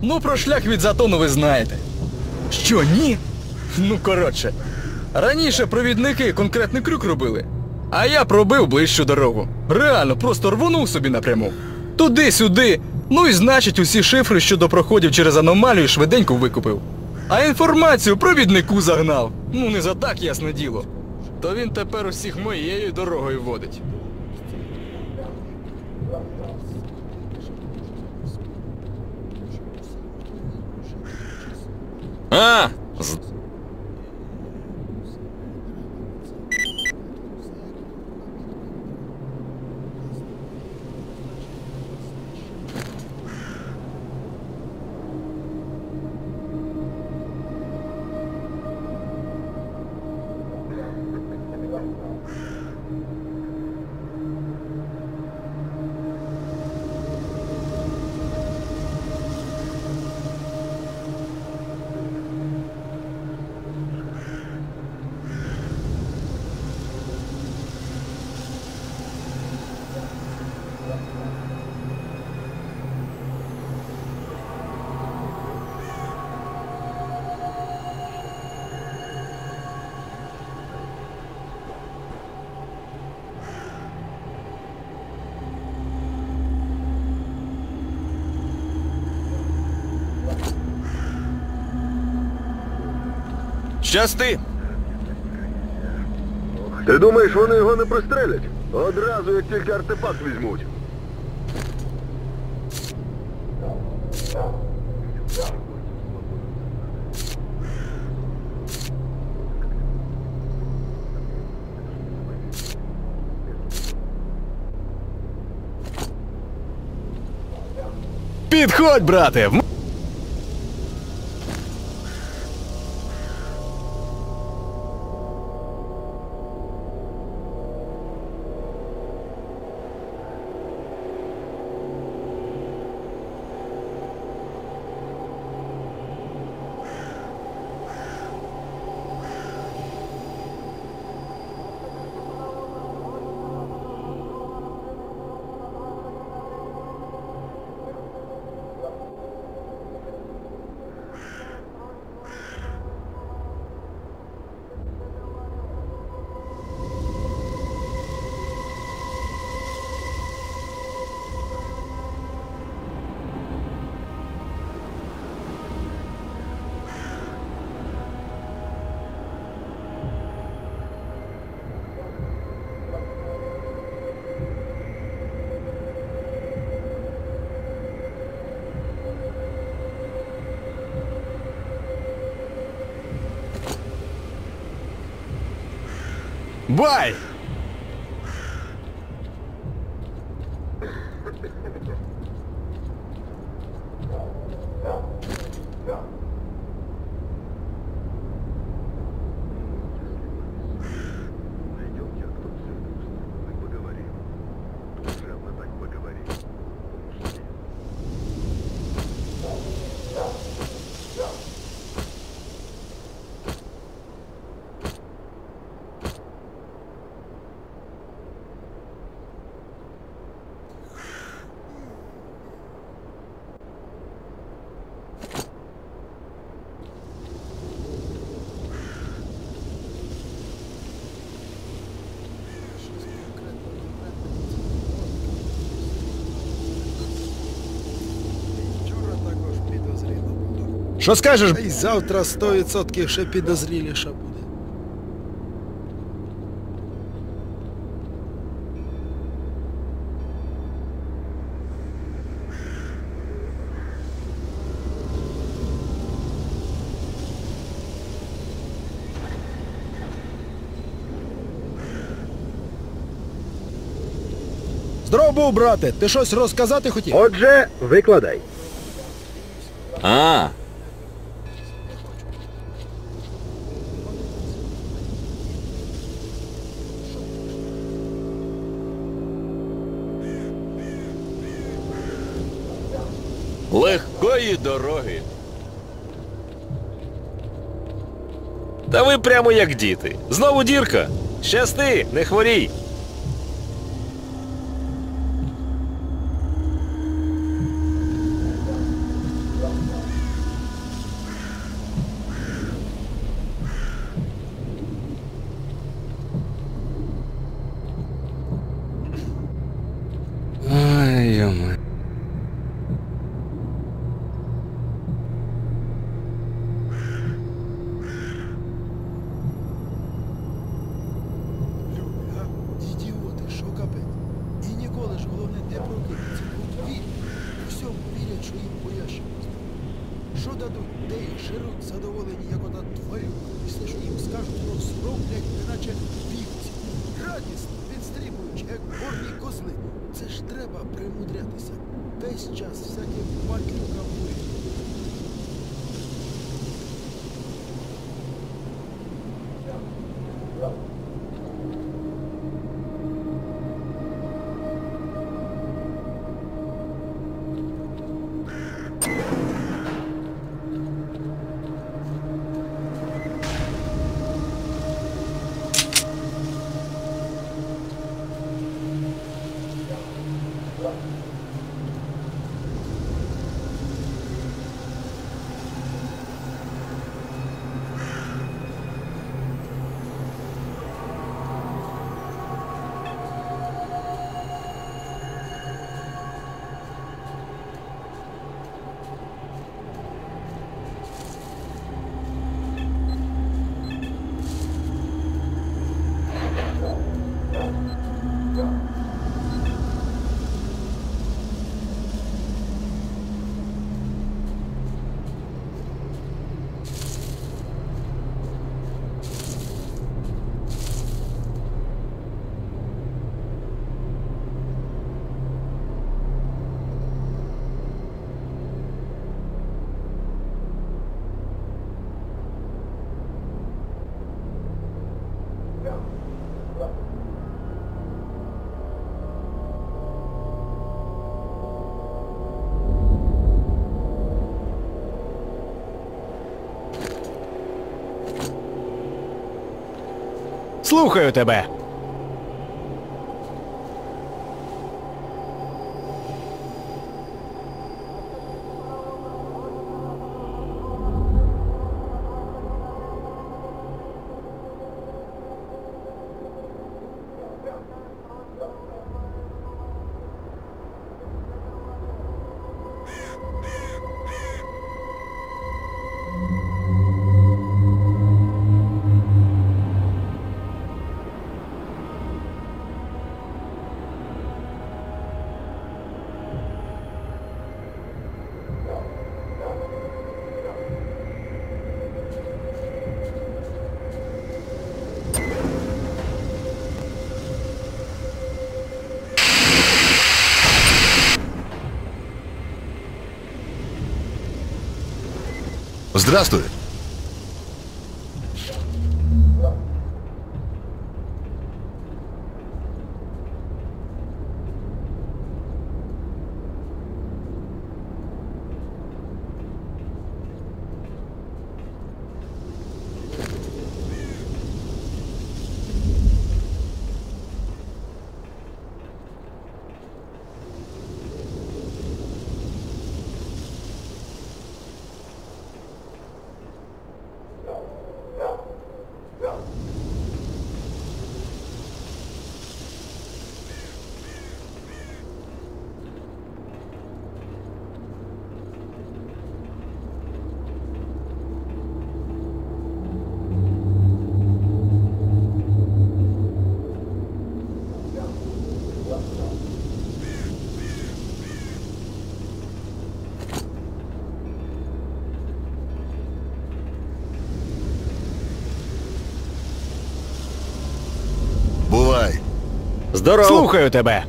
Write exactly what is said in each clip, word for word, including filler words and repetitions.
Ну, про шлях від Затону ви знаєте. Що, ні? Ну, коротше. Раніше провідники конкретний крюк робили. А я пробив ближчу дорогу. Реально, просто рвонув собі напряму. Туди-сюди. Ну і значить усі шифри щодо проходів через аномалію швиденько викупив. А інформацію провіднику загнав. Ну не за так, ясне діло. То він тепер усіх моєю дорогою водить. А! з- Щасти! Ти думаєш, вони його не пристрелять? Одразу, як тільки артефакт візьмуть. Підходь, брате! в- Бай! Що скажеш? Та й завтра сто відсотків ще підозріліша буде. Здоров був, брате! Ти щось розказати хотів? Отже, викладай. А! Легкої дороги. Та ви прямо як діти. Знову дірка. Щасти, не хворій. продадуть, де їх жируть задоволені, як ота тварюка. Після що їм скажуть, розроблять, неначе вівці. Радісно, відстрібуючи, як горні козли. Це ж треба примудрятися. Весь час всяким падлюкам вирішити. Слухаю тебе. Здравствуй. Бувай. Здорово! Слухаю тебе.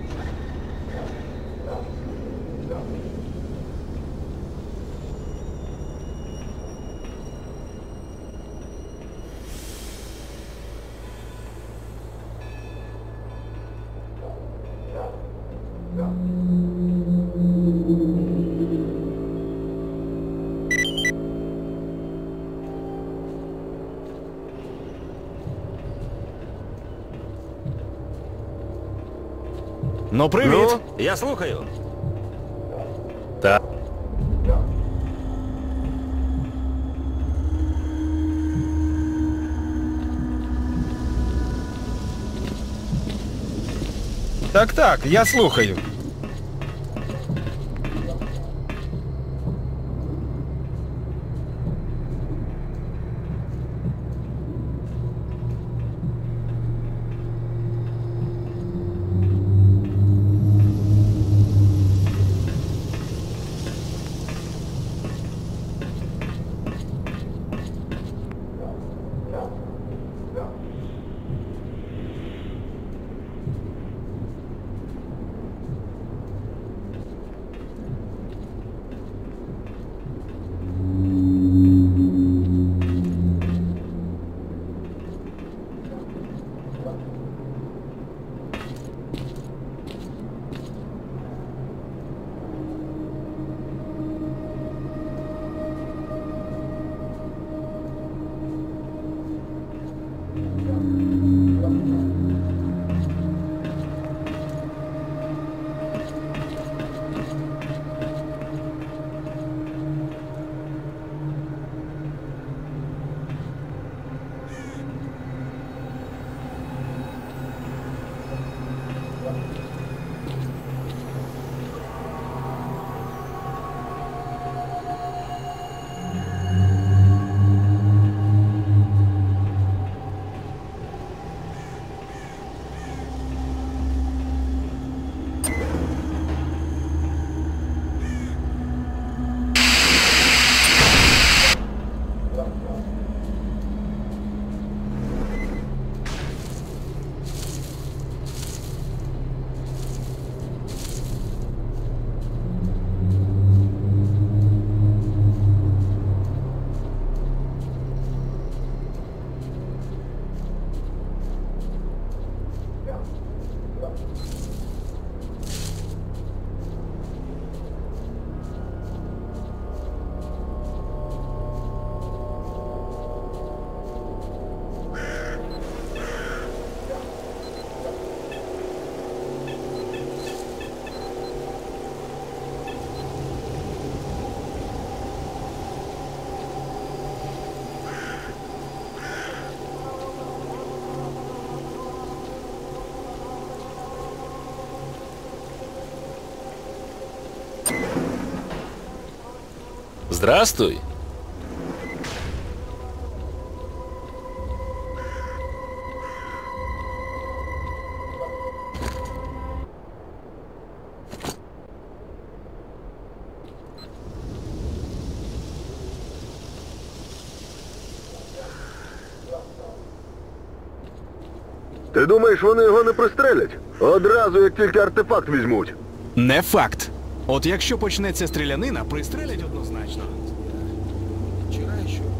Ну, привіт. Ну, я слухаю. Так. Так, так, я слухаю. Здрастуй. Ти думаєш, вони його не пристрелять? Одразу, як тільки артефакт візьмуть. Не факт. От якщо почнеться стрілянина, пристрелять однозначно. Вчора ще